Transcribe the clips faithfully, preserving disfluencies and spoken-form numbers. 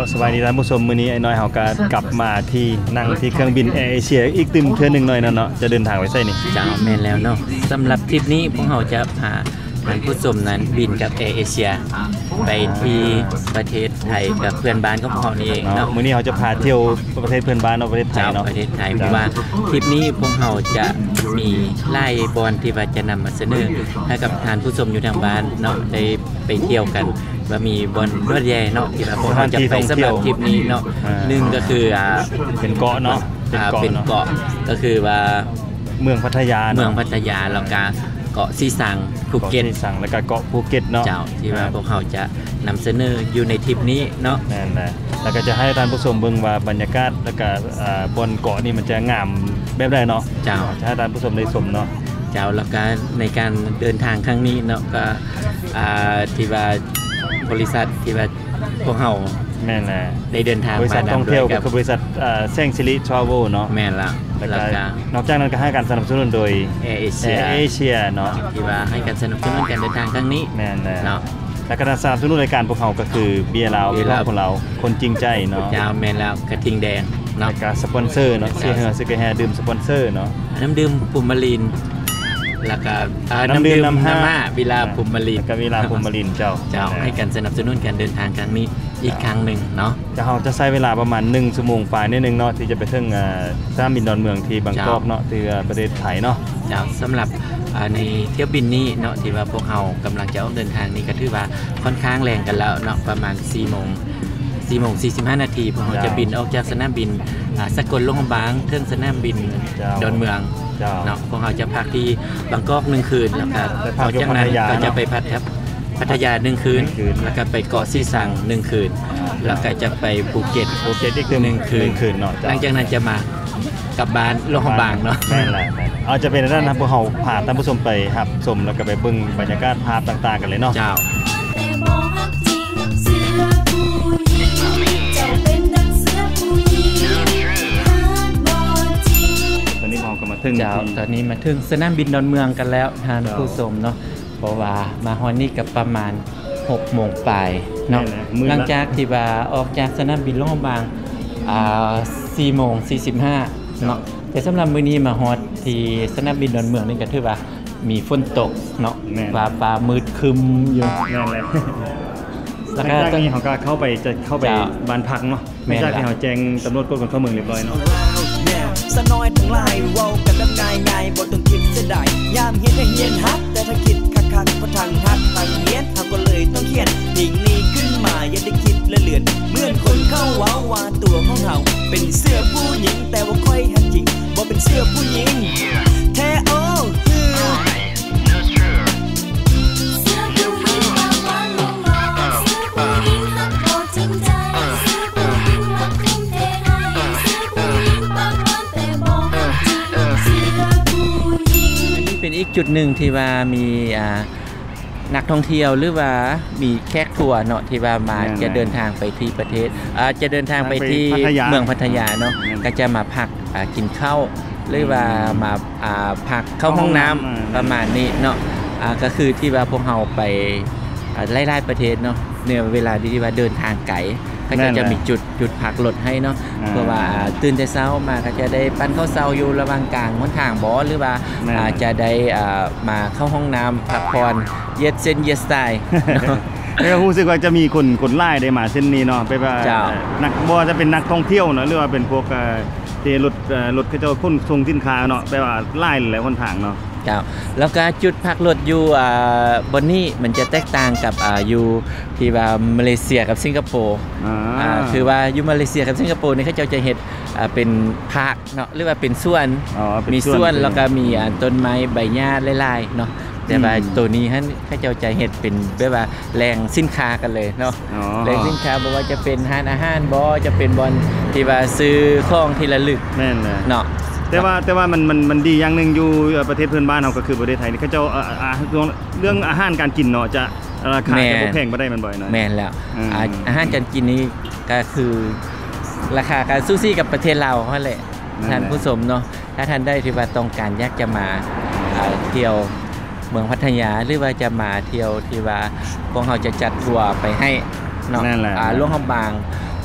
สบายดีท่านผู้ชมมื้อนี้ไอ้น้อยเฮาก็กลับมาที่นั่งที่เครื่องบินแอร์เอเชียอีกตึมเทื่อนึงหน่อยเนาะจะเดินทางไปไสนี่จ้าแม่นแล้วเนาะสำหรับทริปนี้พวกเราจะพาท่านผู้ชมนั้นบินกับแอร์เอเชียไปที่ประเทศไทยกับเพื่อนบ้านของพวกเรานี่เองเนาะมื้อนี้เราจะพาเที่ยวประเทศเพื่อนบ้านเนาะประเทศไทยเนาะประเทศไทยเพราะว่าทริปนี้พวกเราจะมีไล่บอลที่ว่าจะนำมาเสนอให้กับท่านผู้ชมอยู่ทางบ้านเนาะได้ไปเที่ยวกันว่ามีบอลรถแย่เนาะที่ว่าพวกเราจะไปสำหรับทริปนี้เนาะหนึ่งก็คืออ่าเป็นเกาะเนาะเป็นเกาะก็คือว่าเมืองพัทยาเมืองพัทยาแล้วก็เกาะซีซังภูเก็ตซังแล้วก็เกาะภูเก็ตเนาะเจ้าที่ว่าพวกเขาจะนำเสนออยู่ในทริปนี้เนาะนั่นแหละแล้วก็จะให้ท่านผู้ชมเบิ่งว่าบรรยากาศแล้วก็บนเกาะนี่มันจะงามแบบใดเนาะเจ้าจะให้ท่านผู้ชมได้ชมเนาะเจ้าแล้วก็ในการเดินทางครั้งนี้เนาะก็ที่ว่าบริษัทที่ว่าพวกเขาแม่นแหละได้เดินทางบริษัทท่องเที่ยวกับบริษัทแซงซิริทราเวลเนาะแม่นละแล้วก็นอกจากนั้นก็ให้การสนับสนุนโดยแอร์เอเชียเอเชียเนาะที่ว่าให้การสนับสนุนการเดินทางครั้งนี้แม่นเนาะแล้วก็สนับสนุนรายการพวกเขาก็คือเบียร์ลาวพี่น้องของเราคนจริงใจเนาะเจ้าแม่นแล้วกระทิงแดงเนาะแล้วก็สปอนเซอร์เนาะเสียเหือซื้อกระแฮดื่มสปอนเซอร์เนาะน้ำดื่มปุ่มมาลินแล้วก็น้ำดื่มน้ำห้าวิลาภูมิลินกับวิลาภูมิลินเจ้าเจ้าให้การสนับสนุนการเดินทางครั้งนี้อีกครั้งหนึ่งเนาะจะเราจะใช้เวลาประมาณหนึ่งชั่วโมงฝ่ายนิดนึงเนาะที่จะไปถึงสนามบินดอนเมืองที่บางกอกเนาะที่ประเทศไทยเนาะเจ้าสำหรับในเที่ยวบินนี้เนาะที่ว่าพวกเรากำลังจะออกเดินทางนี้ก็ถือว่าค่อนข้างแรงกันแล้วเนาะประมาณสี่โมงสี่โมงสี่สิบห้านาทีพวกเราจะบินออกจากสนามบินสกลลงบางถึงสนามบินดอนเมืองเนาะพวกเราจะพักที่บางกอกหนึ่งคืนแล้วก็จากนั้นก็จะไปพัทยาพัทยาหนึ่งคืนแล้วก็ไปเกาะซีซังหนึ่งคืนแล้วก็จะไปภูเก็ตภูเก็ตอีกหนึ่งคืนเนาะหลังจากนั้นจะมากลับบ้านลงบางเนาะแม่นแหละเอาจะเป็นด้านนั้นพวกเราพาท่านผู้ชมไปครับชมแล้วก็ไปเบิ่งบรรยากาศภาพต่างๆกันเลยเนาะเจ้าเจ้าตอนนี้มาถึงสนามบินดอนเมืองกันแล้วท่านผู้ชมเนาะเพราะว่ามาฮอนนี่กับประมาณหกโมงปลายเนาะหลังจากที่ว่าออกจากสนามบินลงบางอ่าสี่โมงสี่สิบห้าเนาะแต่สำหรับมื้อนี้มาฮอดที่สนามบินดอนเมืองนี่ก็ถือว่ามีฝนตกเนาะฟ้าฟ้ามืดครึมอยู่นั่นแหละแล้วก็ตอนนี้เขาก็เข้าไปจะเข้าไปบ้านพักเนาะไม่ใช่ที่เขาแจ้งตำรวจกฎเข้าเมืองเรียบร้อยเนาะสน้อยทั้งหลายเว้ากันแบบง่ายๆบ่ต้องคิดเสียดายยามเฮ็ดให้เฮียนฮักแต่ถ้าคิดคักๆเพราะทางฮักทางเฮียนเฮาก็เลยต้องเขียนดิ่งนี้ขึ้นมาอย่าได้คิดและเลือนเหมือนคนเข้าว้าว่าตัวของเฮาเป็นเสื้อผู้หญิงแต่ว่าค่อยฮักจริงบ่เป็นเสื้อผู้หญิงแท้โอ้เป็นอีกจุดหนึ่งที่ว่ามีนักท่องเที่ยวหรือว่ามีแขกทัวร์เนาะที่ว่ามาจะเดินทางไปที่ประเทศจะเดินทางไปที่เมืองพัทยาเนาะก็จะมาพักกินข้าวหรือว่ามาพักเข้าห้องน้ำประมาณนี้เนาะก็คือที่ว่าพวกเราไปไล่ๆประเทศเนาะเนี่ยเวลาที่ว่าเดินทางไกลก็จะมีจุดจุดพักรถให้เนาะเพราะว่าตื่นแต่เช้ามาก็จะได้ปั้นข้าวเช้าอยู่ระหว่างกลางหนทางบ่หรือว่าจะได้มาเข้าห้องน้ำพักผ่อนเย็ดเส้นเย็ดสไตล์แล้วรู้สึกว่าจะมีคนคนไล่ได้มาเส้นนี้เนาะไปว่านักบ่จะเป็นนักท่องเที่ยวเนาะหรือว่าเป็นพวกเที่รถรถเขาจะขนส่งสินค้าเนาะไปว่าไล่หลายคนทางเนาะเจ้าแล้วก็จุดพักรถอยู่บนนี้มันจะแตกต่างกับอยู่ที่ว่ามาเลเซียกับสิงคโปร์คือว่าอยู่มาเลเซียกับสิงคโปร์นี่เขาจะเห็ดเป็นพาร์คเนาะหรือว่าเป็นสวนมีสวนแล้วก็มีต้นไม้ใบหญ้าหลายๆเนาะแต่ว่าตัวนี้ฮะเขาจะเห็ดเป็นแบบว่าแหล่งสินค้ากันเลยเนาะแหล่งสินค้าบอกว่าจะเป็นร้านอาหารบ่จะเป็นบอนที่ว่าซื้อของที่ระลึกแม่นเนาะแต่ว่าแต่ว่ามันมันมันดีอย่างหนึ่งอยู่ประเทศเพื่อนบ้านเราก็คือประเทศไทยนี่เขาจะเรื่องอาหารการกินเนาะจะราคาจะแพงไม่ได้มันบ่อยหน่อยแม่นแล้วอาหารการกินนี้ก็คือราคาการซูซี่กับประเทศเราเขาแหละท่านผู้ชมเนาะถ้าท่านได้ที่ว่าต้องการอยากจะมาเที่ยวเมืองพัทยาหรือว่าจะมาเที่ยวที่ว่าพวกเราจะจัดทัวร์ไปให้เนาะล่วงคำบาง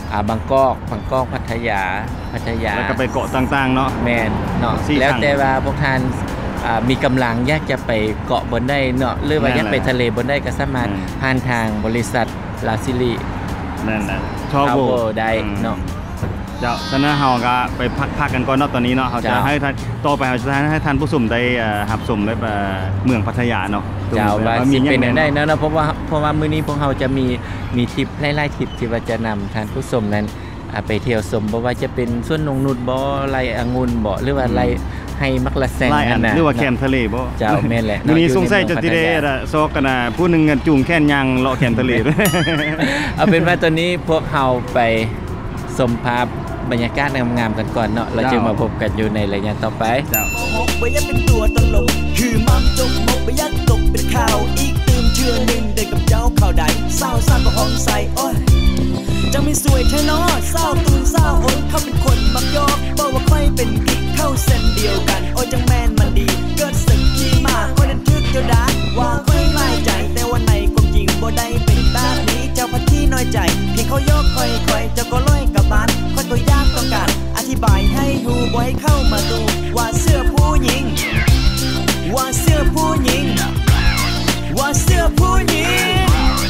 อ่าบางกอกบางกอกพัทยาพัทยาแล้วก็ไปเกาะต่างๆเนาะแมนเนาะแล้วแต่ว่าพวกท่านมีกำลังอยากจะไปเกาะบนได้เนาะหรือว่าอยากไปทะเลบนได้ก็สามารถผ่านทางบริษัทลาซิลีนั่นแหละชอบโบได้เนาะเจ้าตอนนั้นเราก็ไปพักๆกันก่อนเนาะตอนนี้เนาะเขาจะให้ท่านต่อไปเขาจะให้ท่านผู้ชมได้หับชมได้เมืองพัทยาเนาะเจ้าว่าสิเป็นได้นะเนาะเพราะว่าเพราะว่ามื้อนี้พวกเราจะมีมีทริปไล่ๆทริปที่ว่าจะนำท่านผู้ชมนั้นไปเที่ยวชมบ่ว่าจะเป็นสวนนงนุชบ่ไรองุ่นบ่หรือว่าไรให้มักละแซงนั่นน่ะหรือว่าแคมทะเลบ่เจ้าแม่นแหละมื้อนี้สงสัยจะสิได้ซอกกันน่ะผู้นึงจูงแค่นยางเลาะแคมทะเลเอาเป็นว่าตอนนี้พวกเราไปชมภาพบรรยากาศงามๆกันก่อนเนาะเราจะมาพบกันอยู่ในระยะต่อไปเจ้าบ่อยากเป็นตัวตลกคือมัมจกมกบ่อยากตกเป็นข่าวอีกตื่นเชื่อนึงได้กับเจ้าข่าวใดเศร้าซ่าก็ห้องใส่โอ้ยจังไม่สวยแท้เนาะเศร้าตื่นเศร้าโอ้ยเขาเป็นคนมักยอกบอกว่าค่อยเป็นกิ๊กเข้าเส้นเดียวกันโอ้ยจังแม่นมันดีเกิดสึกขี้มาค่อยนั้นทึกเจ้าดาว่าค่อยไล่ใจแต่ว่าในความจริงบ่ได้เป็นแบบนี้เจ้าพัดที่น้อยใจเพียงเขายอกค่อยๆเจ้าก็ลอยกลับบ้านค่อยก็ยากต้องการอธิบายให้หูบ่ให้เข้ามาดูว่าเสื้อผู้หญิงว่าเสื้อผู้หญิงว่าเสื้อผู้หญิง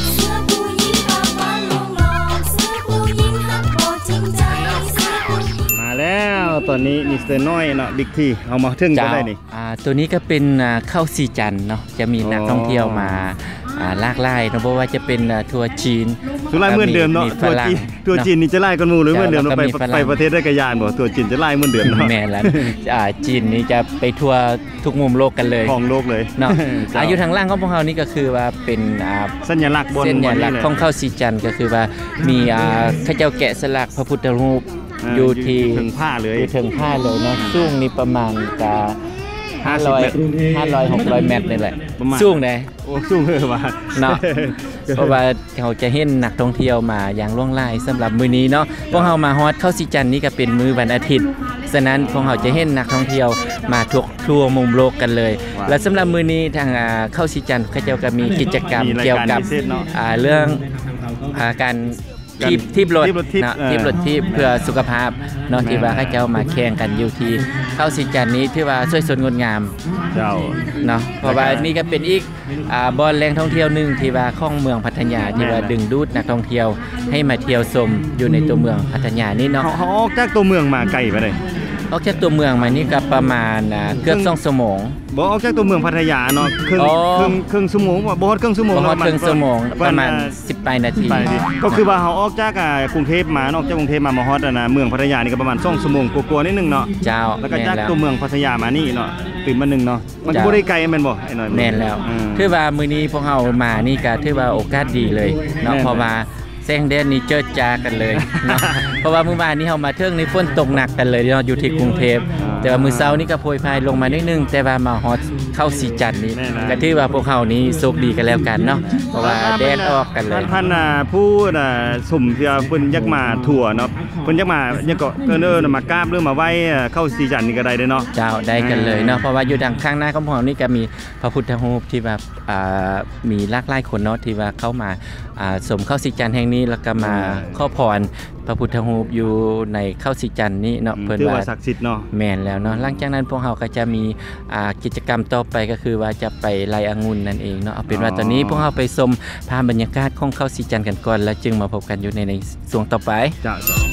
มาแล้วตอนนี้มิสเตอร์น้อยเนาะบิ๊กทีเอามาถึงก็ได้นี่อ่าตัวนี้ก็เป็นข้าวสีจันเนาะจะมีนักท่องเที่ยวมาลากไล่เนาะเพราะว่าจะเป็นทัวร์จีนทัวร์ไล่เหมือนเดิมเนาะทัวร์จีนทัวร์จีนนี่จะไล่กันมูหรือเหมือนเดิมเราไปไปประเทศได้กระยานบ่ทัวร์จีนจะไล่เหมือนเดิมเนาะแม่แล้วอ่าจีนนี่จะไปทัวร์ทุกมุมโลกกันเลยของโลกเลยเนาะอายุทางล่างของพวกเรานี่ก็คือว่าเป็นสัญลักษณ์บนสัญลักษณ์ของข้าวสีจันก็คือว่ามีข้าเจ้าแกะสลักพระพุทธรูปอยู่ที่ถึงผ้าเลยอยู่ถึงผ้าเลยเนาะสูงนี่ประมาณจะห้าร้อย ห้าร้อย หกร้อยเมตรนี่แหละสูงได้โอ้สูงเด้อว่าเนาะเพราะว่าเขาจะเห็นนักท่องเที่ยวมาอย่างล่วงหลายสำหรับมื้อนี้เนาะพวกเฮามาฮอดเข้าสีจันทร์นี่ก็เป็นมื้อวันอาทิตย์ฉะนั้นพวกเฮาจะเห็นนักท่องเที่ยวมาทั่วทั่วมุมโลกกันเลยและสำหรับมื้อนี้ทางเข้าสีจันทร์เขาเจ้าก็มีกิจกรรมเกี่ยวกับเรื่องการทีบทีบรถนะทีบรถทีบเพื่อสุขภาพเนาะที่ว่าเขาเจ้ามาแข่งกันอยู่ที่เข้าสีจันทร์นี้ที่ว่าสวยสดงดงามเจ้าเนาะเพราะว่านี่ก็เป็นอีกอ่าบ่อนแหล่งท่องเที่ยวนึงที่ว่าของเมืองพัทยาที่ว่าดึงดูดนักท่องเที่ยวให้มาเที่ยวชมอยู่ในตัวเมืองพัทยานี่เนาะเขาออกจากตัวเมืองมาไกลไปเลยออกจากตัวเมืองมานี่ก็ประมาณเกือบสองชั่วโมงบ่ออกจากตัวเมืองพัทยาเนาะครึ่งครึ่งครึ่งชั่วโมงบ่ฮอดครึ่งชั่วโมงบ่ฮอดครึ่งชั่วโมงประมาณสิบนาทีก็คือว่าเฮาออกจากกรุงเทพมาออกจากกรุงเทพมามาฮอดนะเมืองพัทยานี่ก็ประมาณสองชั่วโมงกว่าๆนิดนึงเนาะเจ้าแล้วก็จากตัวเมืองพัทยามานี่เนาะตื่นมานึงเนาะมันบ่ได้ไกลแม่นบ่ไอ้น้อยแม่นแล้วคือว่ามื้อนี้พวกเฮามานี่ก็ถือว่าโอกาสดีเลยเนาะเพราะว่าแซงแดนนี่เจิดจากันเลยเนาะเพราะว่าเมื่อวานนี้เฮามาเทิงในฝนตกหนักกันเลยเนาะอยู่ที่กรุงเทพแต่ว่ามื้อเช้านี่ก็โปรยพายลงมานิดนึงแต่ว่ามาฮอดเข้าสีจันทร์นี่ก็ถือว่าพวกเฮานี่โชคดีกันแล้วกันเนาะเพราะว่าแดดออกกันเลยท่านน่ะผู้น่ะสุ่มที่เพิ่นอยากมาทั่วเนาะเพิ่นอยากมายังก็เอิ้นๆมากราบหรือมาไหว้เข้าสีจันทร์นี่ก็ได้เด้เนาะเจ้าได้กันเลยเนาะเพราะว่าอยู่ทางข้างหน้าของพวกเฮานี่ก็มีพระพุทธรูปที่แบบอ่ามีหลากหลายคนเนาะที่ว่าเข้ามาอ่าสมเข้าสีจันทร์แห่งนี้แล้วก็มาขอพรพระพุทธรูปอยู่ในเข้าสีจันทร์นี้เนาะเพิ่นว่าศักดิ์สิทธิ์เนาะแม่นแล้วเนาะหลังจากนั้นพวกเฮาก็จะมีอ่ากิจกรรมต่อไปก็คือว่าจะไปไล่องุ่นนั่นเองเนาะเอาเป็นว่าตอนนี้พวกเฮาไปชมภาพบรรยากาศของเข้าสีจันทร์กันก่อนแล้วจึงมาพบกันอยู่ในในช่วงต่อไปจ้ะ